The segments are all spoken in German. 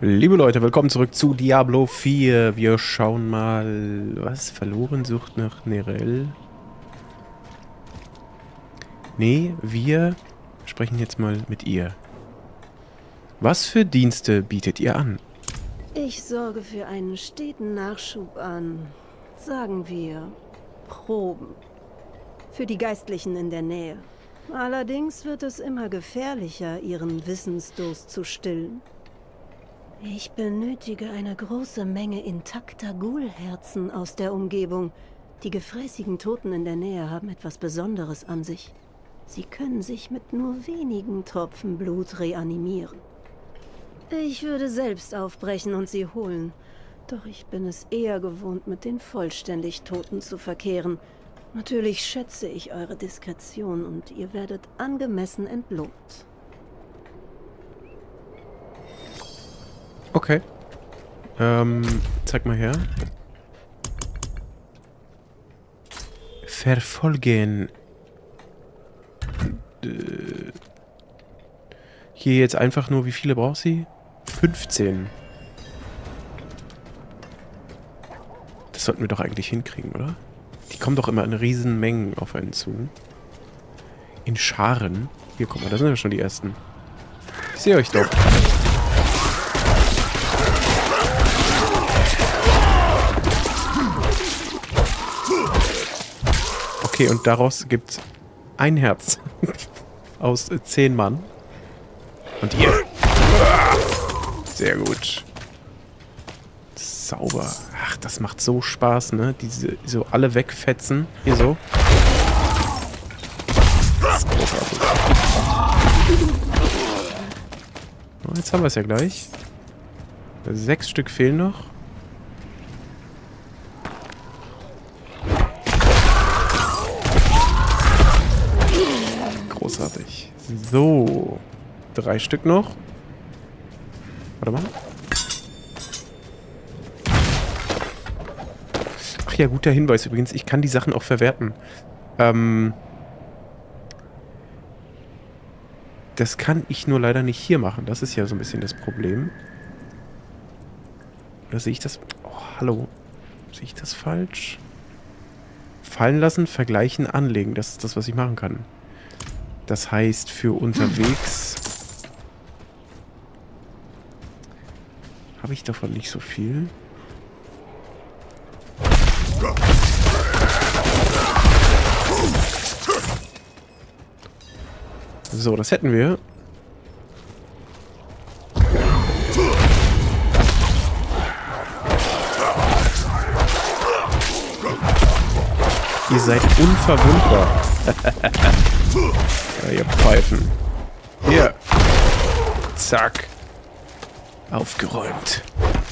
Liebe Leute, willkommen zurück zu Diablo 4. Wir schauen mal, was? Verloren sucht nach Nerel. Nee, wir sprechen jetzt mal mit ihr. Was für Dienste bietet ihr an? Ich sorge für einen steten Nachschub an, sagen wir, Proben. Für die Geistlichen in der Nähe. Allerdings wird es immer gefährlicher, ihren Wissensdurst zu stillen. Ich benötige eine große Menge intakter Ghoul-Herzen aus der Umgebung. Die gefräßigen Toten in der Nähe haben etwas Besonderes an sich. Sie können sich mit nur wenigen Tropfen Blut reanimieren. Ich würde selbst aufbrechen und sie holen. Doch ich bin es eher gewohnt, mit den vollständig Toten zu verkehren. Natürlich schätze ich eure Diskretion und ihr werdet angemessen entlohnt. Okay. Zeig mal her. Verfolgen. Hier jetzt einfach nur, wie viele braucht sie? 15. Das sollten wir doch eigentlich hinkriegen, oder? Die kommen doch immer in riesen Mengen auf einen zu. In Scharen. Hier, guck mal, da sind ja schon die ersten. Ich sehe euch doch. Okay, und daraus gibt's ein Herz. Aus 10 Mann. Und ihr. Sehr gut. Sauber. Ach, das macht so Spaß, ne? Diese so alle wegfetzen. Hier so. Das ist großartig. Oh, jetzt haben wir es ja gleich. 6 Stück fehlen noch. Großartig. So. 3 Stück noch. Warte mal. Ach ja, guter Hinweis übrigens. Ich kann die Sachen auch verwerten. Das kann ich nur leider nicht hier machen. Das ist ja so ein bisschen das Problem. Oder sehe ich das... Oh, hallo. Sehe ich das falsch? Fallen lassen, vergleichen, anlegen. Das ist das, was ich machen kann. Das heißt, für unterwegs habe ich davon nicht so viel. So, das hätten wir. Ihr seid unverwundbar. Ja, ihr Pfeifen. Hier. Zack. Aufgeräumt.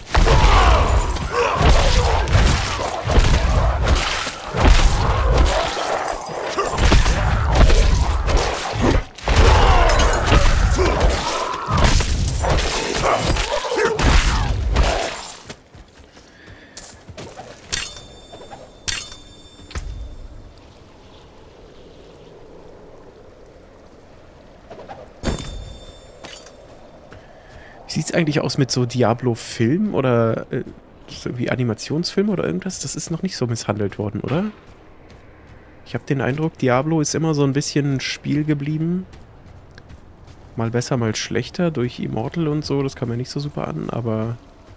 Wie sieht es eigentlich aus mit so Diablo-Film oder so irgendwie Animationsfilm oder irgendwas? Das ist noch nicht so misshandelt worden, oder? Ich habe den Eindruck, Diablo ist immer so ein bisschen ein Spiel geblieben. Mal besser, mal schlechter durch Immortal und so. Das kam mir nicht so super an, aber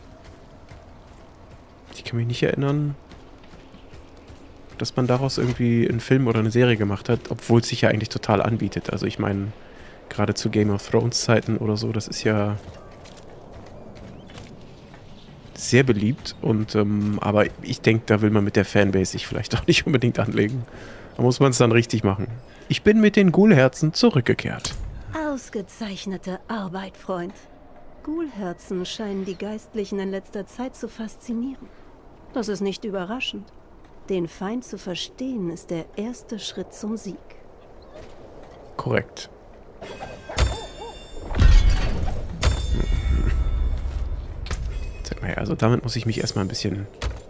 ich kann mich nicht erinnern, dass man daraus irgendwie einen Film oder eine Serie gemacht hat, obwohl es sich ja eigentlich total anbietet. Also ich meine, gerade zu Game of Thrones Zeiten oder so, das ist ja sehr beliebt und aber ich denke, da will man mit der Fanbase sich vielleicht auch nicht unbedingt anlegen. Da muss man es dann richtig machen. Ich bin mit den Ghoul-Herzen zurückgekehrt. Ausgezeichnete Arbeit, Freund. Ghoul-Herzen scheinen die Geistlichen in letzter Zeit zu faszinieren. Das ist nicht überraschend. Den Feind zu verstehen ist der erste Schritt zum Sieg. Korrekt. Also damit muss ich mich erstmal ein bisschen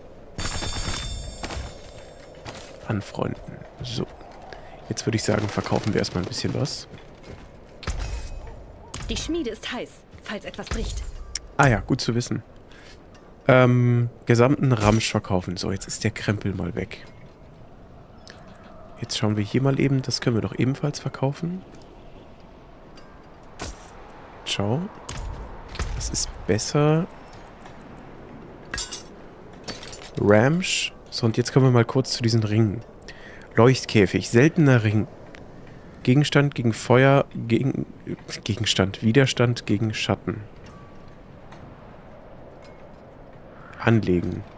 anfreunden. So. Jetzt würde ich sagen, verkaufen wir erstmal ein bisschen was. Die Schmiede ist heiß, falls etwas bricht. Ah ja, gut zu wissen. Gesamten Ramsch verkaufen. So, jetzt ist der Krempel mal weg. Jetzt schauen wir hier mal eben. Das können wir doch ebenfalls verkaufen. Ciao. Das ist besser. Ramsch. So, und jetzt kommen wir mal kurz zu diesen Ringen. Leuchtkäfig. Seltener Ring. Gegenstand gegen Feuer. Gegenstand. Widerstand gegen Schatten. Anlegen.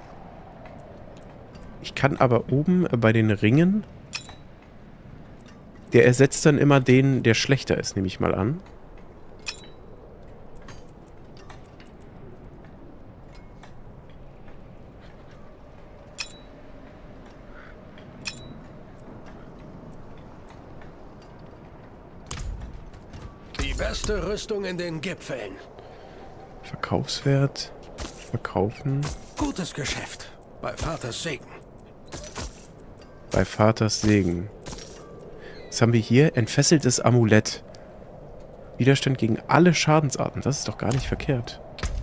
Ich kann aber oben bei den Ringen... Der ersetzt dann immer den, der schlechter ist, nehme ich mal an. Die beste Rüstung in den Gipfeln. Verkaufswert. Verkaufen. Gutes Geschäft. Bei Vaters Segen. Bei Vaters Segen. Was haben wir hier? Entfesseltes Amulett. Widerstand gegen alle Schadensarten. Das ist doch gar nicht verkehrt.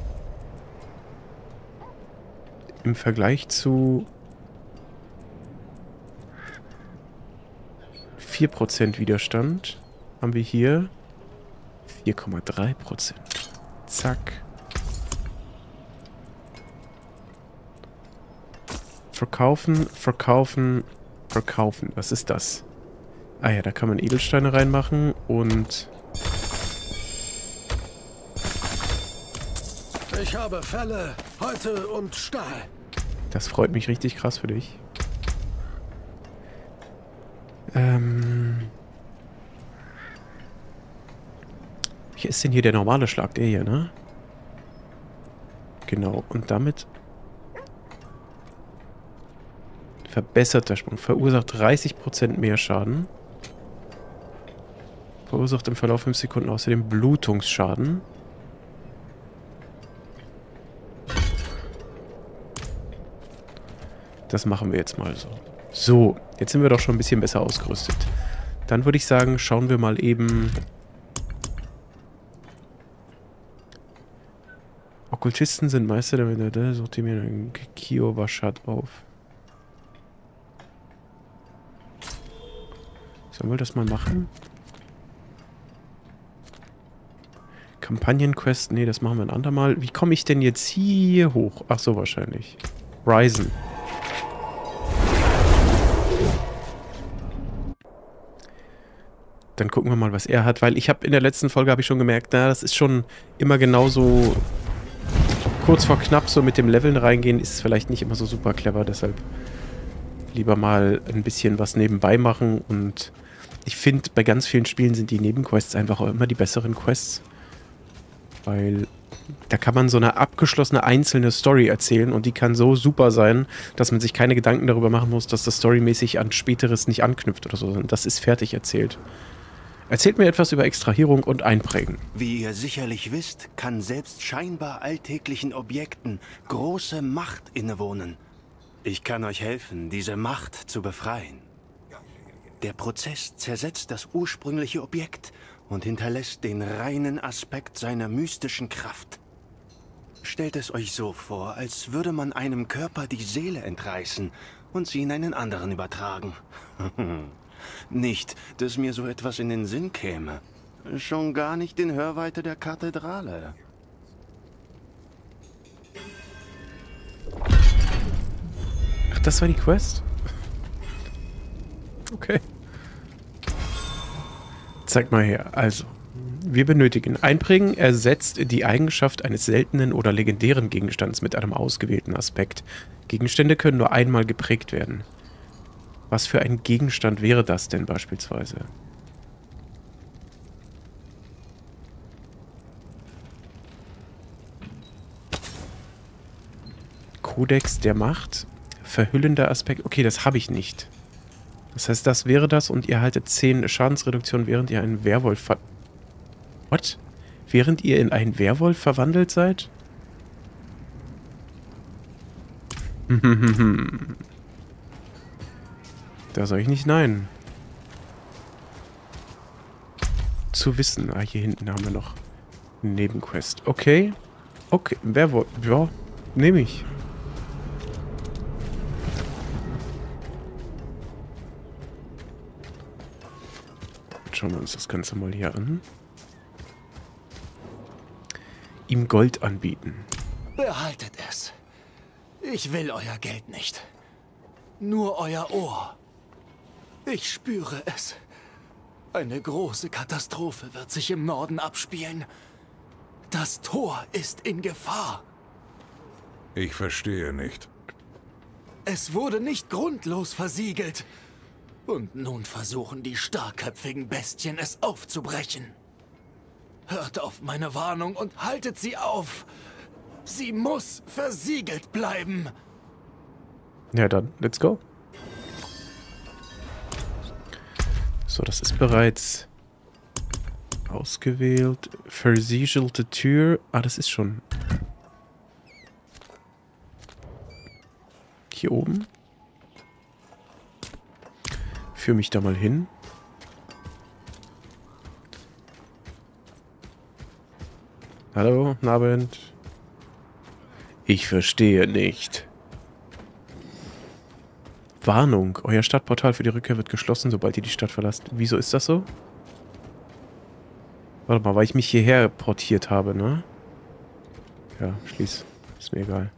Im Vergleich zu 4% Widerstand haben wir hier 4,3%. Zack. Verkaufen, verkaufen, verkaufen. Was ist das? Ah ja, da kann man Edelsteine reinmachen und... Ich habe Felle, Häute und Stahl. Das freut mich richtig krass für dich. Wie ist denn hier der normale Schlag? Der hier, ne? Genau, und damit... Verbesserter Sprung. Verursacht 30% mehr Schaden. Verursacht im Verlauf 5 Sekunden außerdem Blutungsschaden. Das machen wir jetzt mal so. So, jetzt sind wir doch schon ein bisschen besser ausgerüstet. Dann würde ich sagen, schauen wir mal eben... Okkultisten sind Meister der... Sucht ihr mir einen Kiowa-Shard auf. Sollen wir das mal machen? Kampagnenquest, nee, das machen wir ein andermal. Wie komme ich denn jetzt hier hoch? Ach so, wahrscheinlich. Ryzen. Dann gucken wir mal, was er hat, weil ich habe in der letzten Folge habe ich schon gemerkt, na, das ist schon immer genauso kurz vor knapp so mit dem Leveln reingehen, ist vielleicht nicht immer so super clever, deshalb lieber mal ein bisschen was nebenbei machen und ich finde, bei ganz vielen Spielen sind die Nebenquests einfach auch immer die besseren Quests. Weil da kann man so eine abgeschlossene einzelne Story erzählen und die kann so super sein, dass man sich keine Gedanken darüber machen muss, dass das storymäßig an Späteres nicht anknüpft oder so. Und das ist fertig erzählt. Erzählt mir etwas über Extrahierung und Einprägen. Wie ihr sicherlich wisst, kann selbst scheinbar alltäglichen Objekten große Macht innewohnen. Ich kann euch helfen, diese Macht zu befreien. Der Prozess zersetzt das ursprüngliche Objekt und hinterlässt den reinen Aspekt seiner mystischen Kraft. Stellt es euch so vor, als würde man einem Körper die Seele entreißen und sie in einen anderen übertragen. Nicht, dass mir so etwas in den Sinn käme. Schon gar nicht in Hörweite der Kathedrale. Ach, das war die Quest? Okay. Zeig mal her. Also, wir benötigen Einprägen, ersetzt die Eigenschaft eines seltenen oder legendären Gegenstands mit einem ausgewählten Aspekt. Gegenstände können nur einmal geprägt werden. Was für ein Gegenstand wäre das denn beispielsweise? Kodex der Macht. Verhüllender Aspekt. Okay, das habe ich nicht. Das heißt, das wäre das und ihr erhaltet 10 Schadensreduktion, während ihr einen Werwolf What? Während ihr in einen Werwolf verwandelt seid? Da sage ich nicht nein. Zu wissen. Ah, hier hinten haben wir noch eine Nebenquest. Okay. Okay, wer wollte... Ja, nehme ich. Schauen wir uns das Ganze mal hier an. Ihm Gold anbieten. Behaltet es. Ich will euer Geld nicht. Nur euer Ohr. Ich spüre es. Eine große Katastrophe wird sich im Norden abspielen. Das Tor ist in Gefahr. Ich verstehe nicht. Es wurde nicht grundlos versiegelt. Und nun versuchen die starkköpfigen Bestien, es aufzubrechen. Hört auf meine Warnung und haltet sie auf. Sie muss versiegelt bleiben. Ja dann, let's go. So, das ist bereits ausgewählt. Versiegelte Tür. Ah, das ist schon hier oben. Führ mich da mal hin. Hallo, guten Abend. Ich verstehe nicht. Warnung. Euer Stadtportal für die Rückkehr wird geschlossen, sobald ihr die Stadt verlasst. Wieso ist das so? Warte mal, weil ich mich hierher portiert habe, ne? Ja, schließ. Ist mir egal.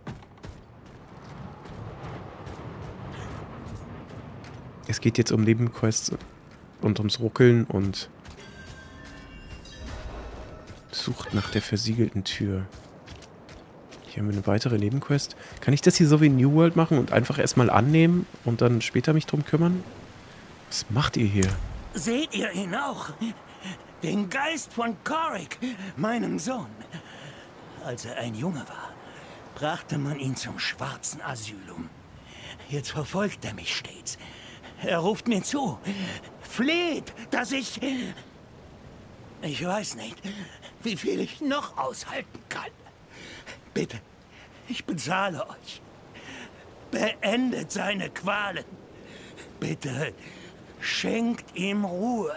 Es geht jetzt um Nebenquests und ums Ruckeln und sucht nach der versiegelten Tür. Hier haben wir eine weitere Nebenquest. Kann ich das hier so wie in New World machen und einfach erstmal annehmen und dann später mich drum kümmern? Was macht ihr hier? Seht ihr ihn auch? Den Geist von Korik, meinem Sohn. Als er ein Junge war, brachte man ihn zum schwarzen Asylum. Jetzt verfolgt er mich stets. Er ruft mir zu, fleht, dass ich... Ich weiß nicht, wie viel ich noch aushalten kann. Bitte, ich bezahle euch. Beendet seine Qualen. Bitte, schenkt ihm Ruhe.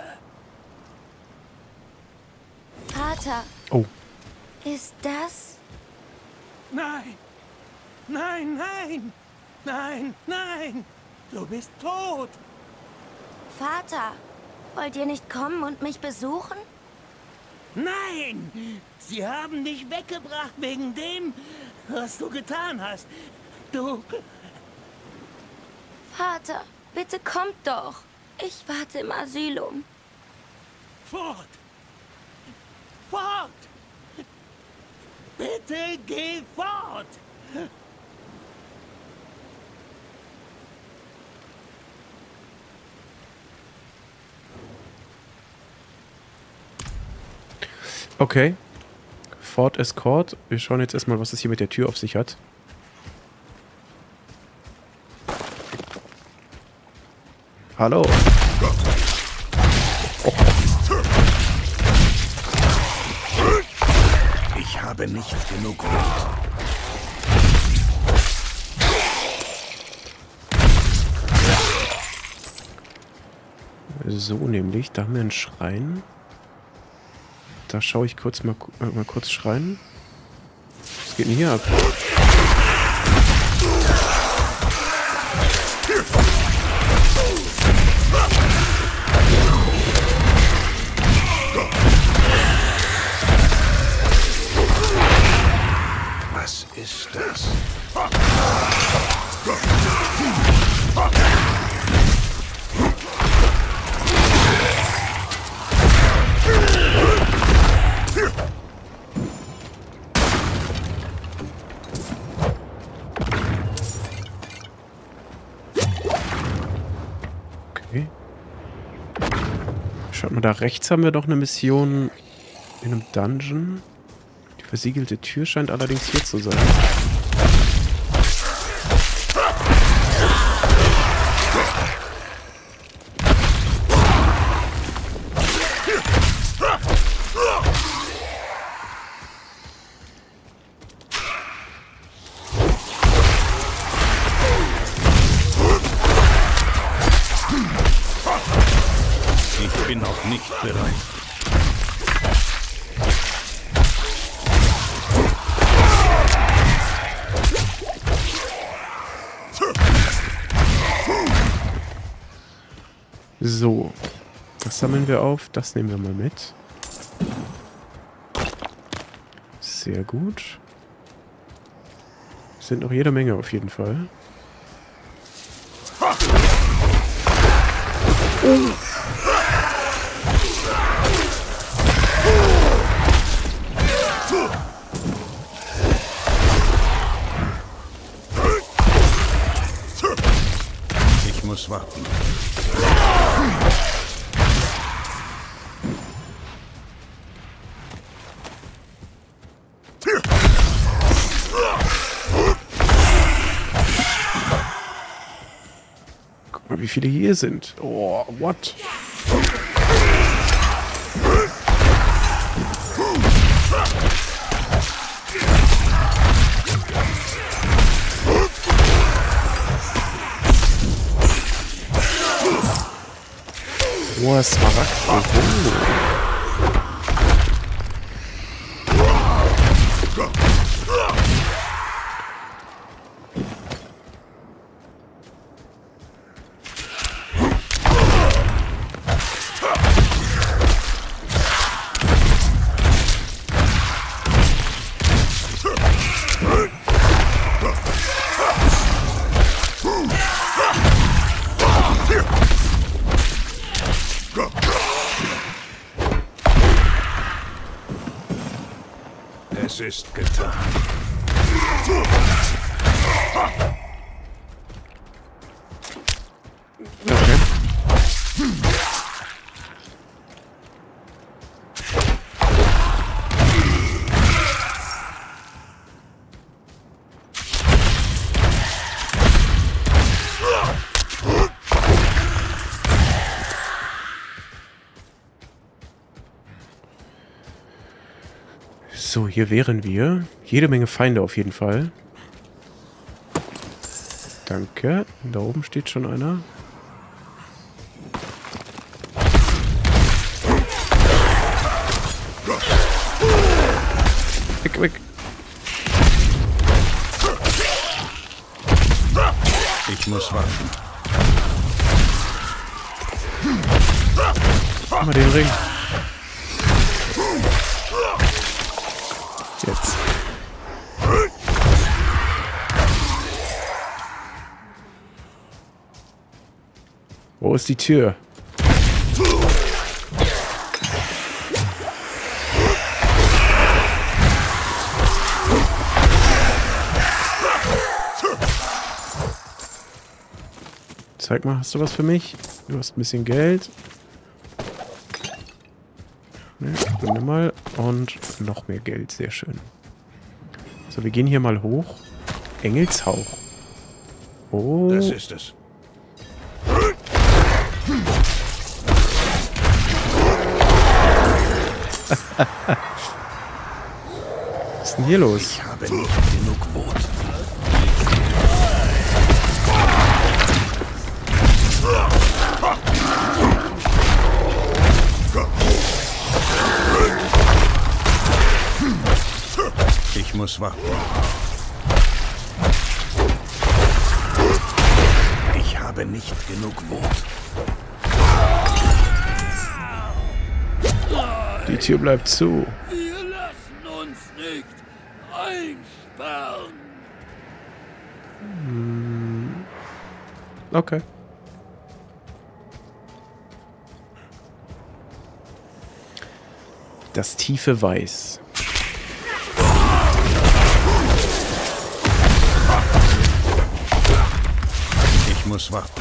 Vater. Oh. Ist das... Nein! Nein, nein! Nein, nein! Du bist tot! Vater, wollt ihr nicht kommen und mich besuchen? Nein! Sie haben dich weggebracht wegen dem, was du getan hast. Du... Vater, bitte kommt doch. Ich warte im Asylum. Fort! Fort! Bitte geh fort! Okay. Ford Escort. Wir schauen jetzt erstmal, was es hier mit der Tür auf sich hat. Hallo. Ich habe nicht genug Blut. So nämlich, da haben wir einen Schrein. Da schaue ich kurz mal kurz schreien. Was geht denn hier ab? Was ist das? Okay. Schaut mal, da rechts haben wir doch eine Mission in einem Dungeon. Die versiegelte Tür scheint allerdings hier zu sein. Ich bin noch nicht bereit. So. Das sammeln wir auf. Das nehmen wir mal mit. Sehr gut. Sind noch jede Menge auf jeden Fall. Oh. Ich muss warten. Guck mal, wie viele hier sind. Oh, what? Oh, Smaragd. Oh. Es ist getan. Okay. So, hier wären wir. Jede Menge Feinde auf jeden Fall. Danke. Da oben steht schon einer. Weg, weg. Ich muss warten. Mach mal den Ring. Jetzt. Wo ist die Tür? Zeig mal, hast du was für mich? Du hast ein bisschen Geld. Nimm mal. Und noch mehr Geld. Sehr schön. So, wir gehen hier mal hoch. Engelshauch. Oh. Das ist es. Was ist denn hier los? Ich habe nicht genug Wut. Ich muss warten. Ich habe nicht genug Wut. Die Tür bleibt zu. Wir lassen uns nicht einsperren. Okay. Das tiefe Weiß. Ich muss warten.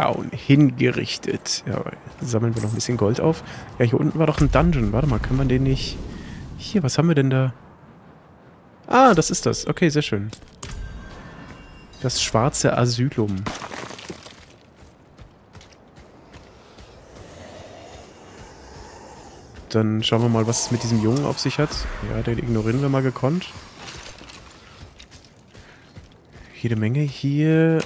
down. Hingerichtet. Ja, sammeln wir noch ein bisschen Gold auf. Ja, hier unten war doch ein Dungeon. Warte mal, kann man den nicht... Hier, was haben wir denn da? Ah, das ist das. Okay, sehr schön. Das schwarze Asylum. Dann schauen wir mal, was es mit diesem Jungen auf sich hat. Ja, den ignorieren wir mal gekonnt. Jede Menge hier.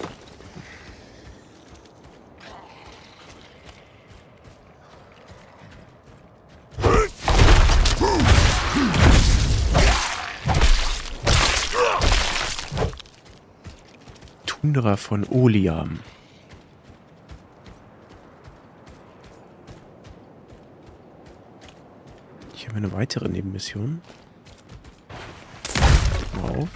Tundra von Oliam. Hier haben wir eine weitere Nebenmission. Klick mal auf.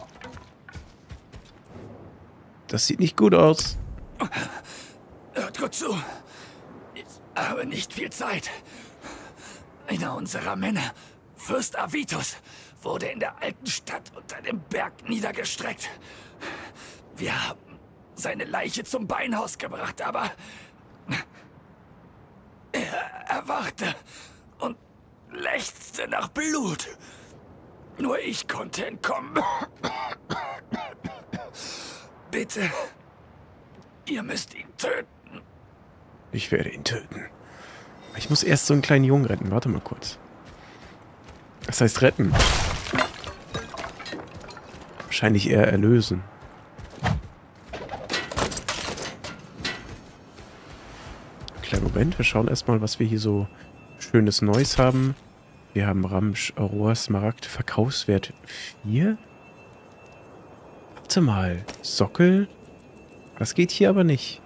Das sieht nicht gut aus. Hört gut zu. Ich habe nicht viel Zeit. Einer unserer Männer, Fürst Avitus, wurde in der alten Stadt unter dem Berg niedergestreckt. Wir haben seine Leiche zum Beinhaus gebracht, aber er erwachte und lechzte nach Blut. Nur ich konnte entkommen. Bitte, ihr müsst ihn töten. Ich werde ihn töten. Ich muss erst so einen kleinen Jungen retten. Warte mal kurz. Das heißt retten. Wahrscheinlich eher erlösen. Kleinen Moment, wir schauen erstmal, was wir hier so schönes Neues haben. Wir haben Ramsch, Aurora, Smaragd, Verkaufswert 4. Warte mal, Sockel? Das geht hier aber nicht.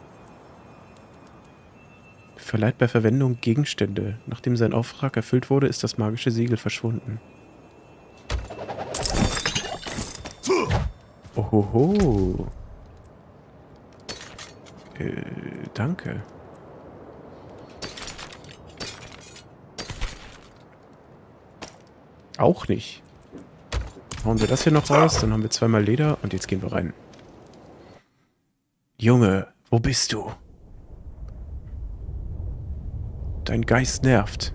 Verleiht bei Verwendung Gegenstände. Nachdem sein Auftrag erfüllt wurde, ist das magische Siegel verschwunden. Ohoho. Danke. Auch nicht. Hauen wir das hier noch raus, dann haben wir zweimal Leder und jetzt gehen wir rein. Junge, wo bist du? Dein Geist nervt.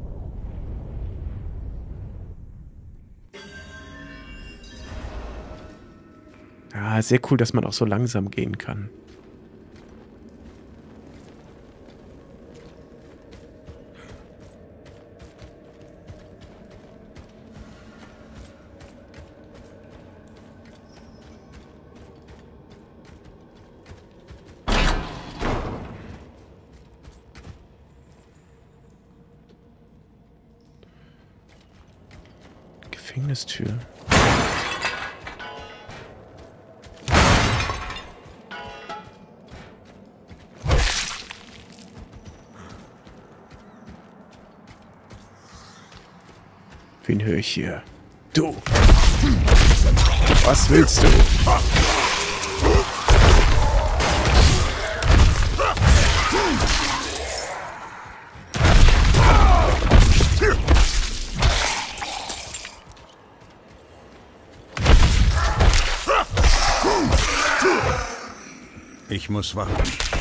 Ah, sehr cool, dass man auch so langsam gehen kann. Gefängnistür. Wen höre ich hier? Du! Was willst du? Ich muss warten.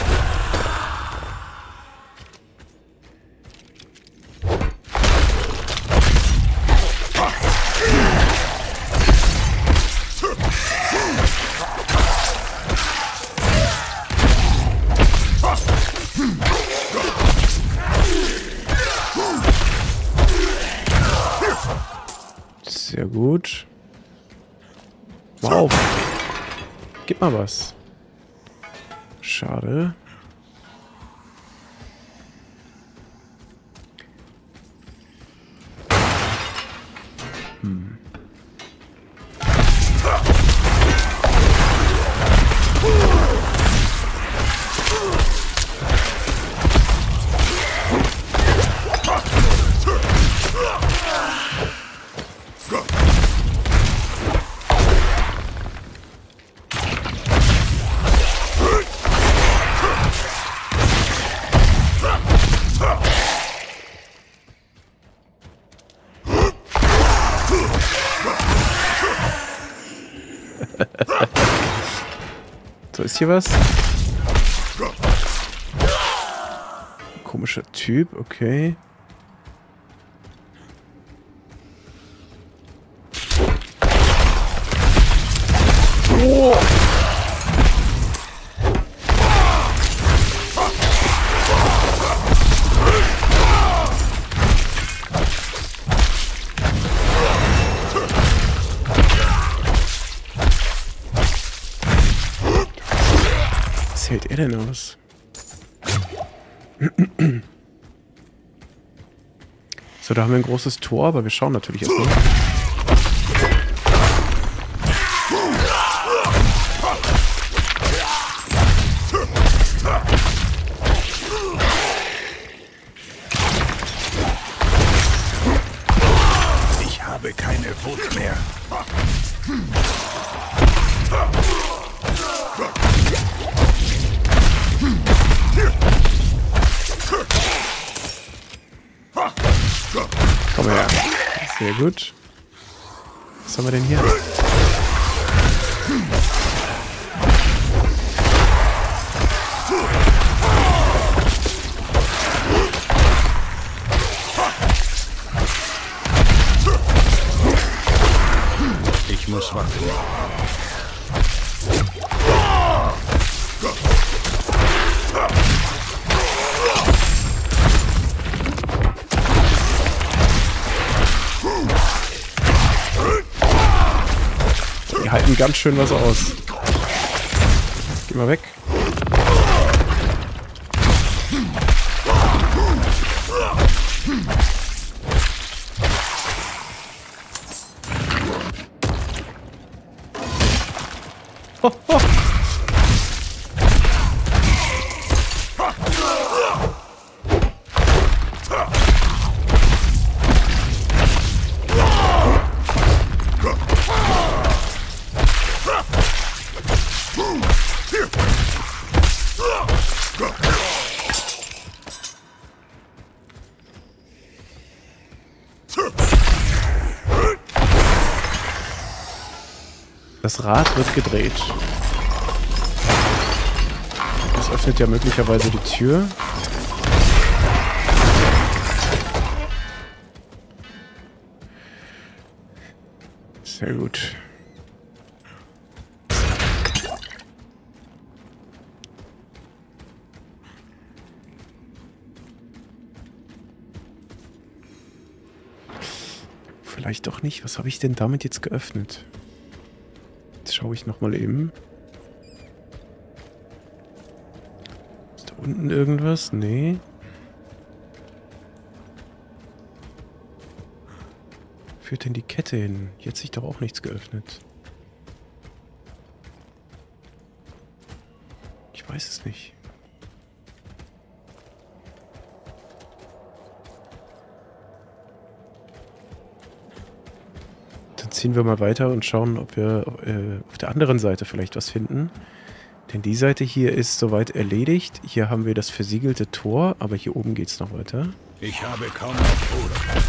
Sehr gut. Mal auf. Gib mal was. Schade. So, ist hier was? Komischer Typ, okay. Oh. Was hält er denn aus? So, da haben wir ein großes Tor, aber wir schauen natürlich erstmal. Ich habe keine Wut mehr. Komm her. Sehr gut. Was haben wir denn hier? Ich muss warten. Die halten ganz schön was aus. Geh mal weg. Ho, ho. Das Rad wird gedreht. Das öffnet ja möglicherweise die Tür. Sehr gut. Vielleicht doch nicht. Was habe ich denn damit jetzt geöffnet? Jetzt schaue ich nochmal eben. Ist da unten irgendwas? Nee. Führt denn die Kette hin? Hier hat sich doch auch nichts geöffnet. Ich weiß es nicht. Dann ziehen wir mal weiter und schauen, ob wir auf der anderen Seite vielleicht was finden. Denn die Seite hier ist soweit erledigt. Hier haben wir das versiegelte Tor, aber hier oben geht es noch weiter. Ich habe kaum noch Ruhe.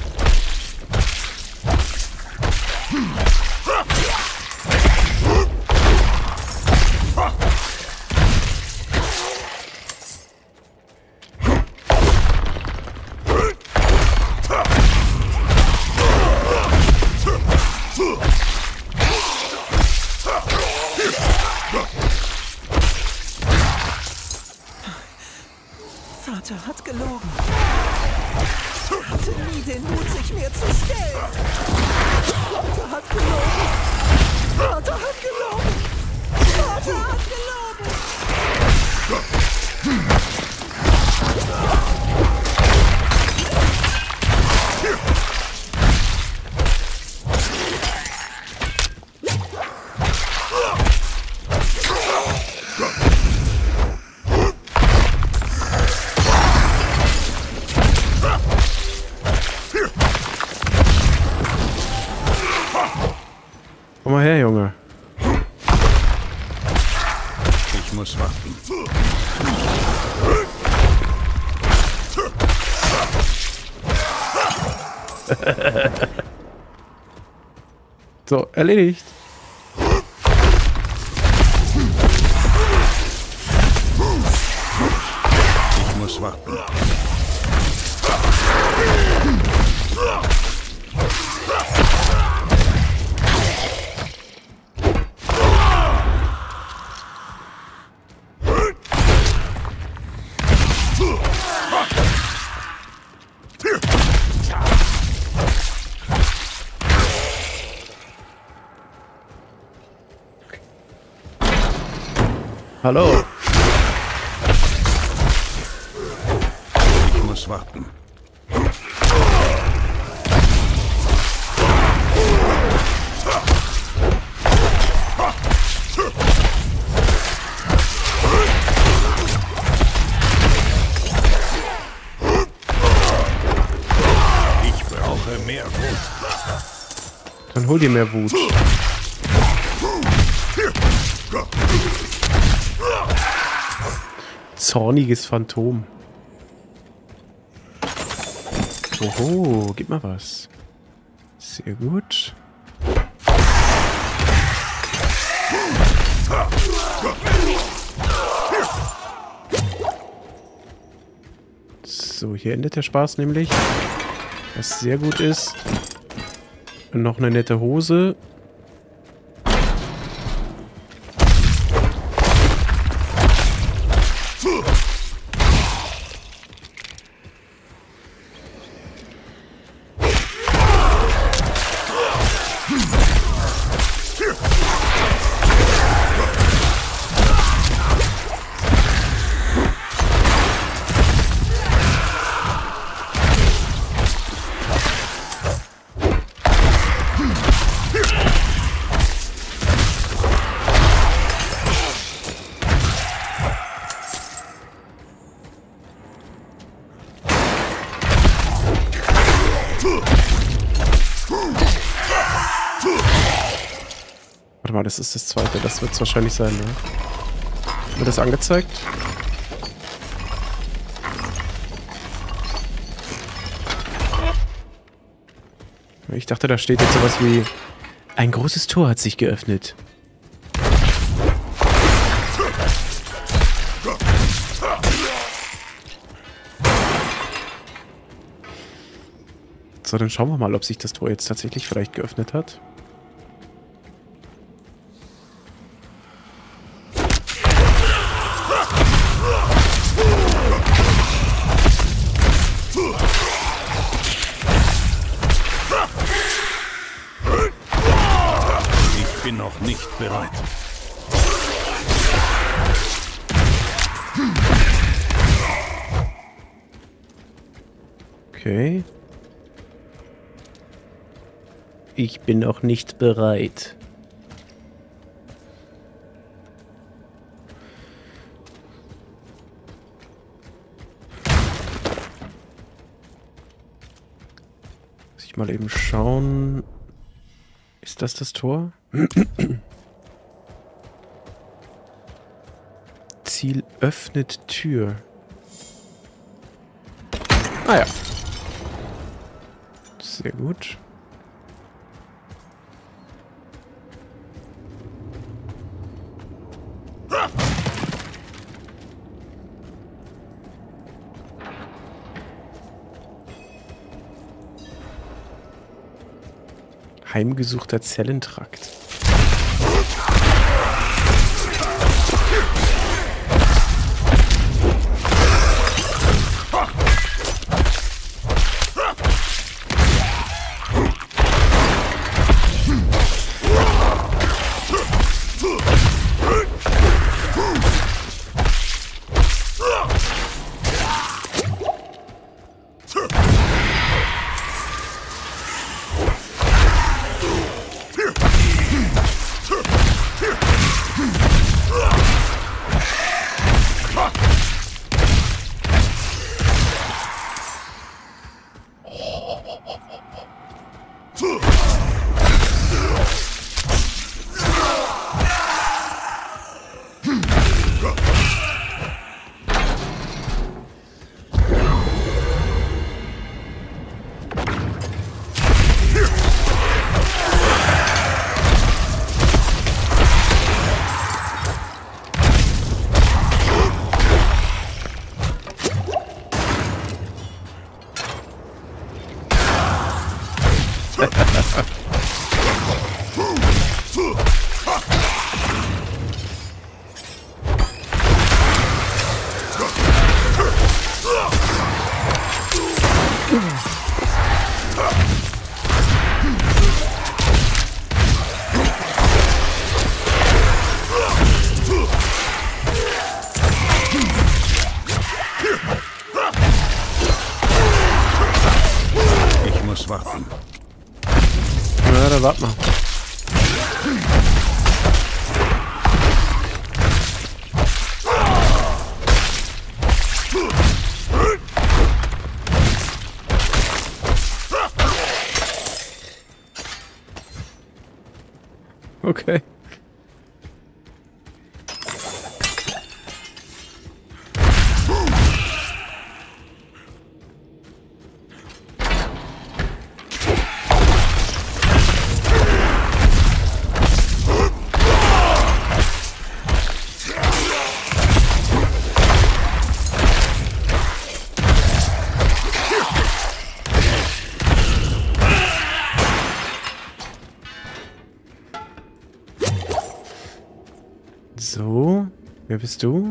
Vater hat gelogen. Ich hatte nie den Mut, sich mir zu stellen. Vater hat gelogen. Vater hat gelogen. Vater hat gelogen. Komm mal her, Junge. Ich muss warten. So, erledigt. Ich muss warten. Hallo. Ich muss warten. Ich brauche mehr Wut. Dann hol dir mehr Wut. Zorniges Phantom. Oho, gib mal was. Sehr gut. So, hier endet der Spaß nämlich. Was sehr gut ist. Und noch eine nette Hose. Warte mal, das ist das zweite. Das wird es wahrscheinlich sein, ne? Wird das angezeigt? Ich dachte, da steht jetzt sowas wie: Ein großes Tor hat sich geöffnet. So, dann schauen wir mal, ob sich das Tor jetzt tatsächlich vielleicht geöffnet hat. Ich bin noch nicht bereit. Okay. Ich bin noch nicht bereit. Muss ich mal eben schauen. Ist das das Tor? Ziel öffnet Tür. Ah ja. Sehr gut. Heimgesuchter Zellentrakt. Ich muss warten. Na, dann warte mal. Okay. So, wer bist du?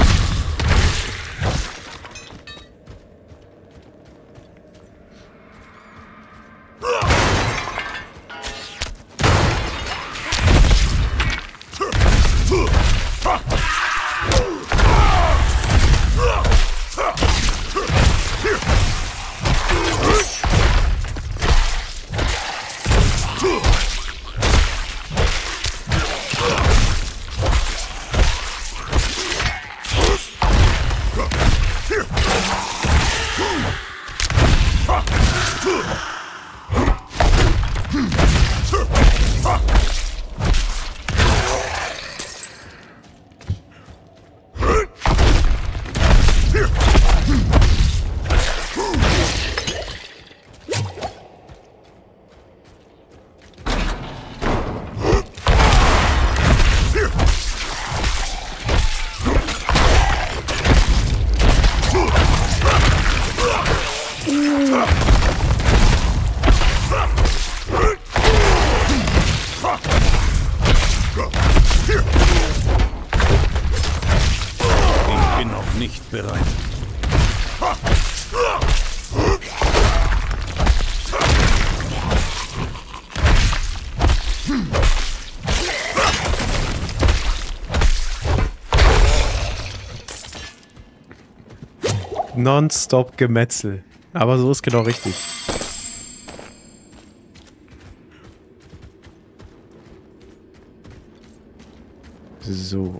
Ich bin noch nicht bereit. Non-stop Gemetzel. Aber so ist genau richtig. So.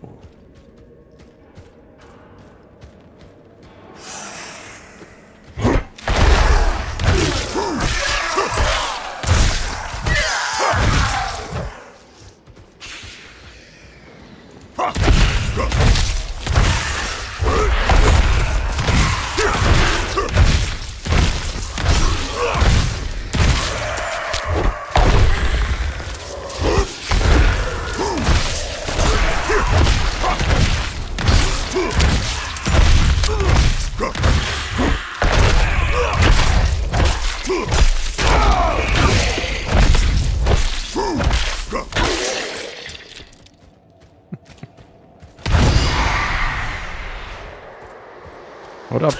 Haut ab.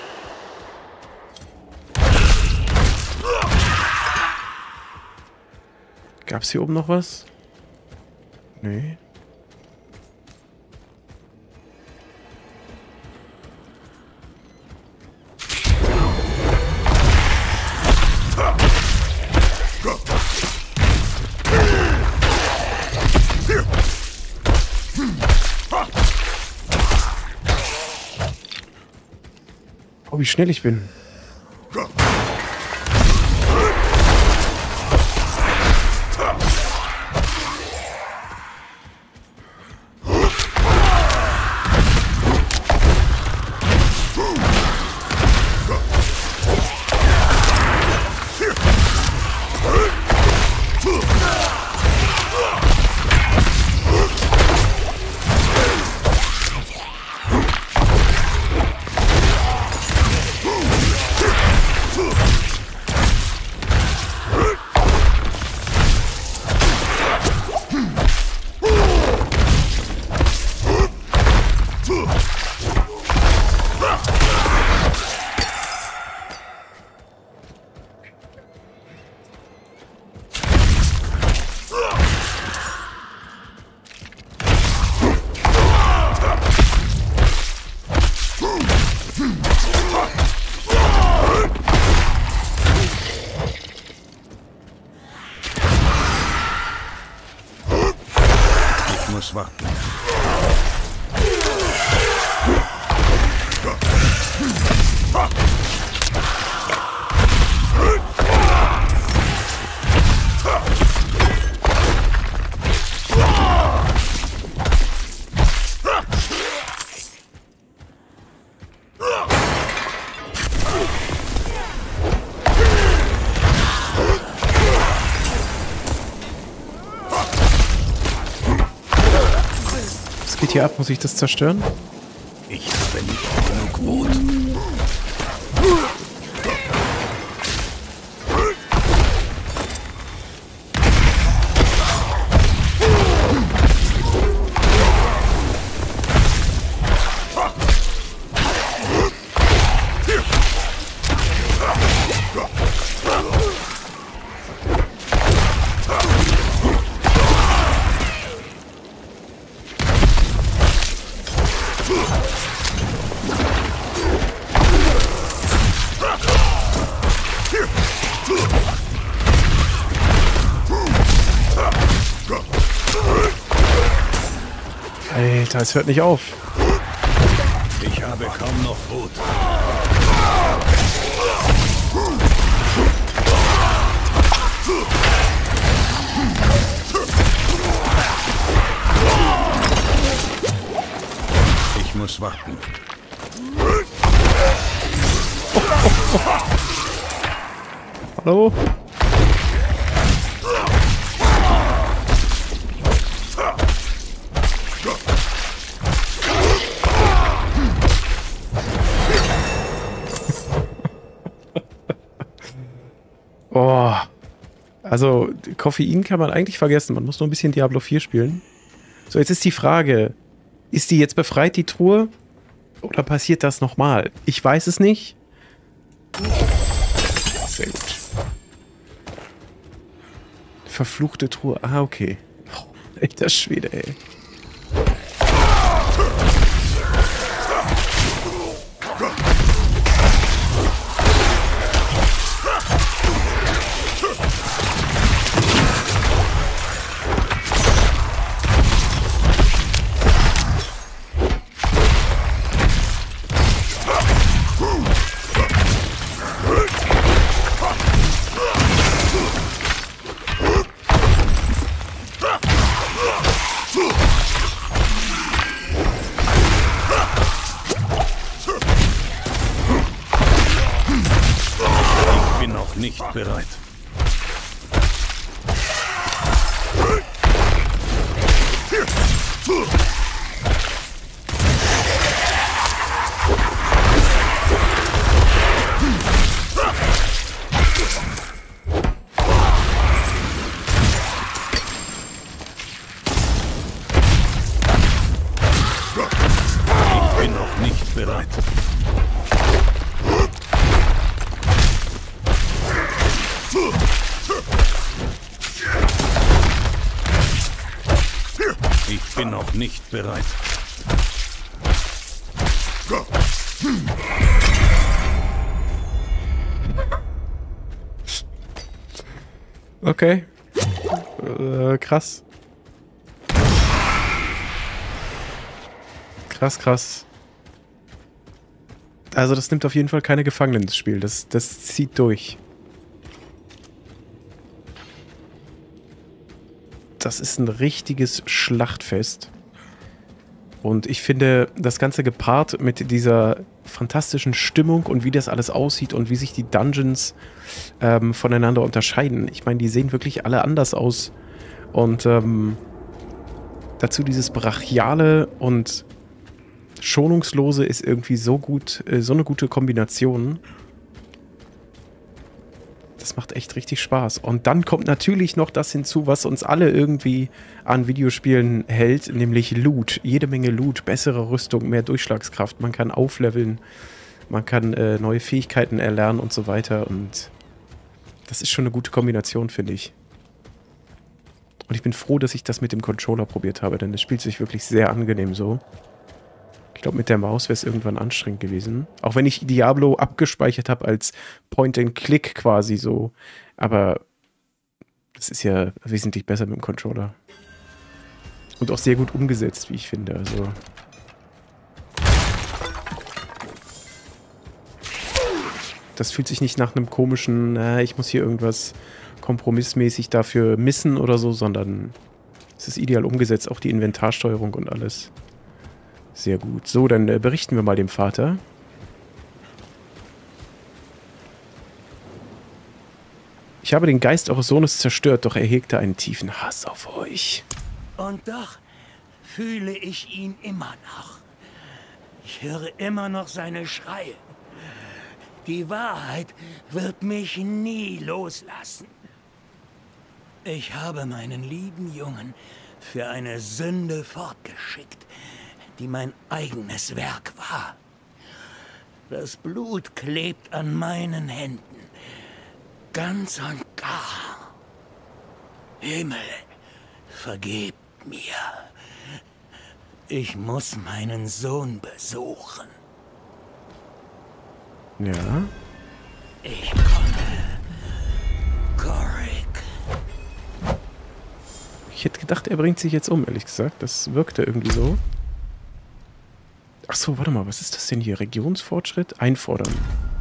Gab's hier oben noch was? Nee. Oh, wie schnell ich bin. muss warten. Was geht hier ab? Muss ich das zerstören? Ich habe nicht genug Wut. Alter, es hört nicht auf. Ich habe kaum noch Wut. Ich muss warten. Hallo? Oh. Also, Koffein kann man eigentlich vergessen. Man muss nur ein bisschen Diablo 4 spielen. So, jetzt ist die Frage, ist die jetzt befreit, die Truhe? Oder passiert das nochmal? Ich weiß es nicht. Sehr gut. Verfluchte Truhe. Ah, okay. Oh, echter Schwede, ey. Nicht bereit. Ich bin noch nicht bereit. Ich bin noch nicht bereit. Okay. Krass. Krass, krass. Also das nimmt auf jeden Fall keine Gefangenen, das Spiel. Das zieht durch. Das ist ein richtiges Schlachtfest. Und ich finde, das Ganze gepaart mit dieser fantastischen Stimmung und wie das alles aussieht und wie sich die Dungeons voneinander unterscheiden. Ich meine, die sehen wirklich alle anders aus. Und dazu dieses Brachiale und Schonungslose ist irgendwie so gut, so eine gute Kombination. Das macht echt richtig Spaß. Und dann kommt natürlich noch das hinzu, was uns alle irgendwie an Videospielen hält, nämlich Loot. Jede Menge Loot, bessere Rüstung, mehr Durchschlagskraft. Man kann aufleveln, man kann neue Fähigkeiten erlernen und so weiter. Und das ist schon eine gute Kombination, finde ich. Und ich bin froh, dass ich das mit dem Controller probiert habe, denn es spielt sich wirklich sehr angenehm so. Ich glaube, mit der Maus wäre es irgendwann anstrengend gewesen. Auch wenn ich Diablo abgespeichert habe als Point-and-Click quasi so. Aber das ist ja wesentlich besser mit dem Controller. Und auch sehr gut umgesetzt, wie ich finde. Also das fühlt sich nicht nach einem komischen, ich muss hier irgendwas kompromissmäßig dafür missen oder so, sondern es ist ideal umgesetzt, auch die Inventarsteuerung und alles. Sehr gut. So, dann berichten wir mal dem Vater. Ich habe den Geist eures Sohnes zerstört, doch er hegte einen tiefen Hass auf euch. Und doch fühle ich ihn immer noch. Ich höre immer noch seine Schreie. Die Wahrheit wird mich nie loslassen. Ich habe meinen lieben Jungen für eine Sünde fortgeschickt, die mein eigenes Werk war. Das Blut klebt an meinen Händen. Ganz und gar. Himmel, vergebt mir. Ich muss meinen Sohn besuchen. Ja. Ich komme. Korik. Ich hätte gedacht, er bringt sich jetzt um, ehrlich gesagt. Das wirkte irgendwie so. Ach so, warte mal, was ist das denn hier? Regionsfortschritt? Einfordern.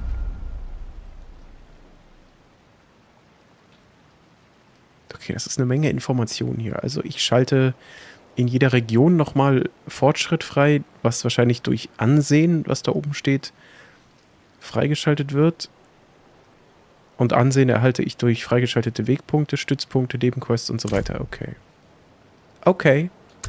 Okay, das ist eine Menge Informationen hier. Also ich schalte in jeder Region nochmal Fortschritt frei, was wahrscheinlich durch Ansehen, was da oben steht, freigeschaltet wird. Und Ansehen erhalte ich durch freigeschaltete Wegpunkte, Stützpunkte, Nebenquests und so weiter. Okay. Okay.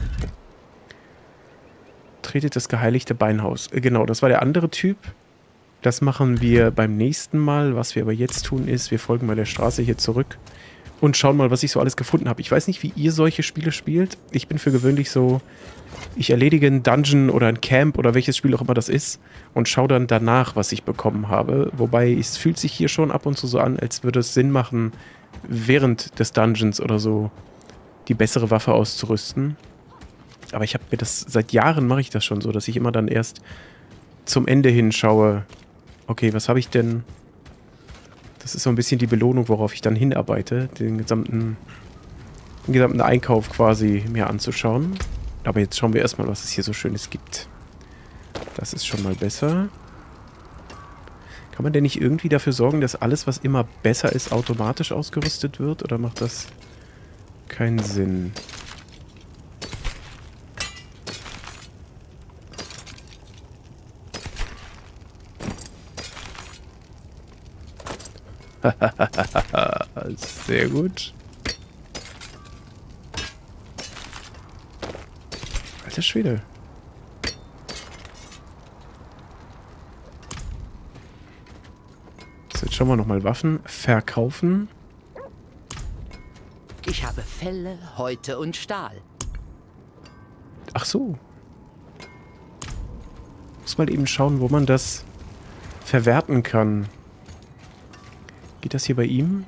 Tretet das geheiligte Beinhaus. Genau, das war der andere Typ. Das machen wir beim nächsten Mal. Was wir aber jetzt tun ist, wir folgen mal der Straße hier zurück und schauen mal, was ich so alles gefunden habe. Ich weiß nicht, wie ihr solche Spiele spielt. Ich bin für gewöhnlich so, ich erledige einen Dungeon oder ein Camp oder welches Spiel auch immer das ist und schaue dann danach, was ich bekommen habe. Wobei es fühlt sich hier schon ab und zu so an, als würde es Sinn machen, während des Dungeons oder so die bessere Waffe auszurüsten. Aber ich habe mir das, seit Jahren mache ich das schon so, dass ich immer dann erst zum Ende hin schaue, okay, was habe ich denn? Das ist so ein bisschen die Belohnung, worauf ich dann hinarbeite, den gesamten Einkauf quasi mir anzuschauen. Aber jetzt schauen wir erstmal, was es hier so Schönes gibt. Das ist schon mal besser. Kann man denn nicht irgendwie dafür sorgen, dass alles, was immer besser ist, automatisch ausgerüstet wird? Oder macht das keinen Sinn? Sehr gut. Alter Schwede. So, jetzt schauen wir nochmal Waffen verkaufen. Ich habe Felle, Häute und Stahl. Ach so. Muss mal eben schauen, wo man das verwerten kann. Geht das hier bei ihm?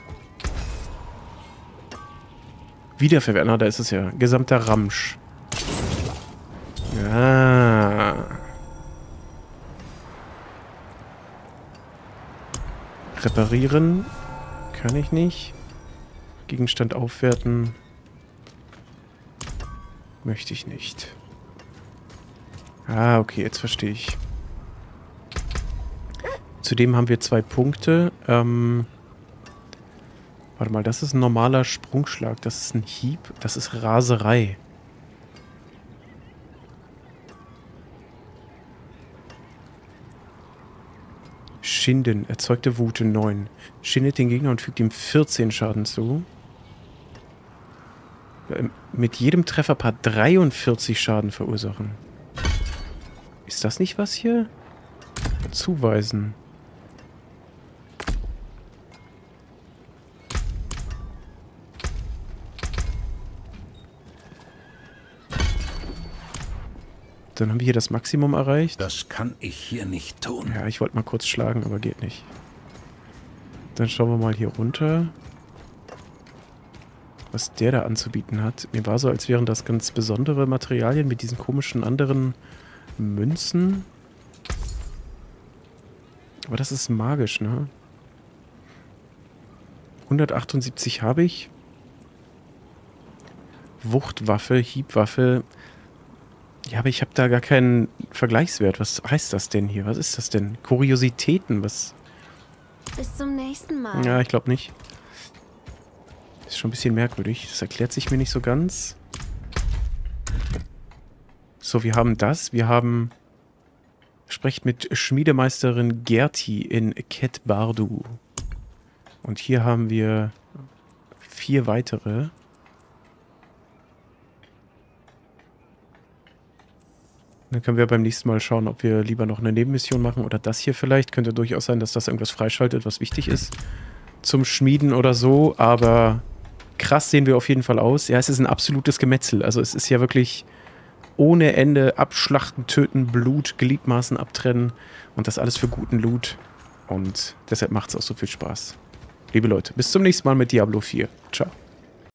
Wiederverwerten, da ist es ja. Gesamter Ramsch. Ah. Reparieren kann ich nicht. Gegenstand aufwerten möchte ich nicht. Ah, okay, jetzt verstehe ich. Zudem haben wir 2 Punkte. Warte mal, das ist ein normaler Sprungschlag. Das ist ein Hieb. Das ist Raserei. Schinden. Erzeugte Wute 9. Schindet den Gegner und fügt ihm 14 Schaden zu. Mit jedem Trefferpaar 43 Schaden verursachen. Ist das nicht was hier? Zuweisen. Dann haben wir hier das Maximum erreicht. Das kann ich hier nicht tun. Ja, ich wollte mal kurz schlagen, aber geht nicht. Dann schauen wir mal hier runter. Was der da anzubieten hat. Mir war so, als wären das ganz besondere Materialien mit diesen komischen anderen Münzen. Aber das ist magisch, ne? 178 habe ich. Wuchtwaffe, Hiebwaffe. Ja, aber ich habe da gar keinen Vergleichswert. Was heißt das denn hier? Was ist das denn? Kuriositäten, was... Bis zum nächsten Mal. Ja, ich glaube nicht. Ist schon ein bisschen merkwürdig. Das erklärt sich mir nicht so ganz. So, wir haben das. Wir haben... Sprecht mit Schmiedemeisterin Gerti in Ket Bardu. Und hier haben wir 4 weitere. Dann können wir beim nächsten Mal schauen, ob wir lieber noch eine Nebenmission machen oder das hier vielleicht. Könnte durchaus sein, dass das irgendwas freischaltet, was wichtig ist zum Schmieden oder so. Aber krass sehen wir auf jeden Fall aus. Ja, es ist ein absolutes Gemetzel. Also es ist ja wirklich ohne Ende abschlachten, töten, Blut, Gliedmaßen abtrennen. Und das alles für guten Loot. Und deshalb macht es auch so viel Spaß. Liebe Leute, bis zum nächsten Mal mit Diablo 4. Ciao.